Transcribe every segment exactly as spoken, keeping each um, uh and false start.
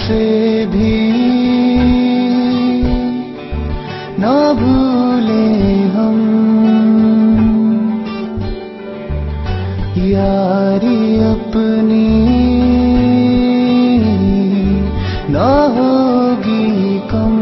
से भी ना भूले हम, यारी अपनी ना होगी कम।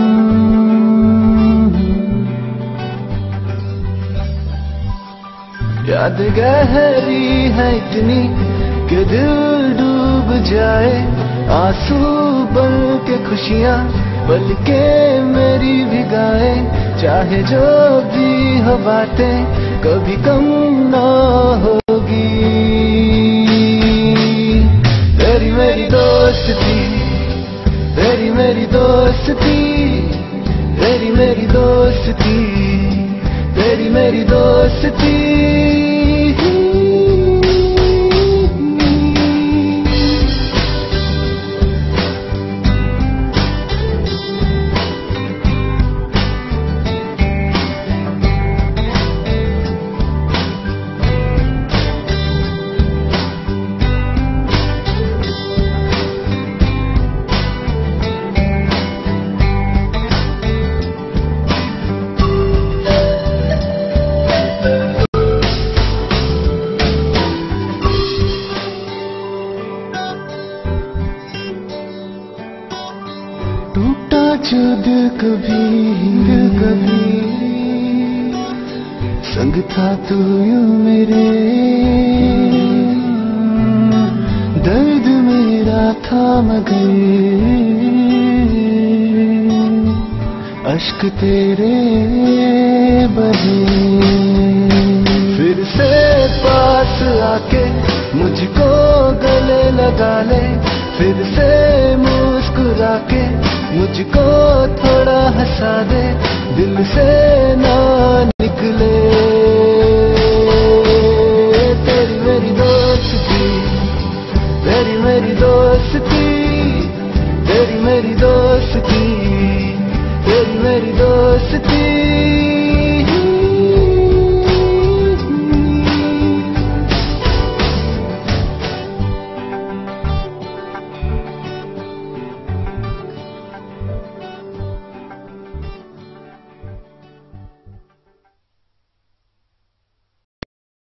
याद गहरी है इतनी कि दिल डूब जाए, आंसू बन के खुशियाँ बल के मेरी भिगाए। चाहे जो भी हो बातें कभी कम ना होगी। तेरी मेरी दोस्ती, तेरी मेरी दोस्ती, तेरी मेरी दोस्ती, तेरी मेरी दोस्ती। टूटा जो दिल कभी दिल कभी संग था तू यूं मेरे, दर्द मेरा था मगर अश्क तेरे बहे। फिर से पास आके मुझको गले लगा ले, फिर से मुस्कुरा के मुझको थोड़ा हंसा दे, दिल से ना निकले। तेरी मेरी दोस्ती, तेरी मेरी दोस्ती, तेरी मेरी दोस्ती, तेरी मेरी दोस्ती।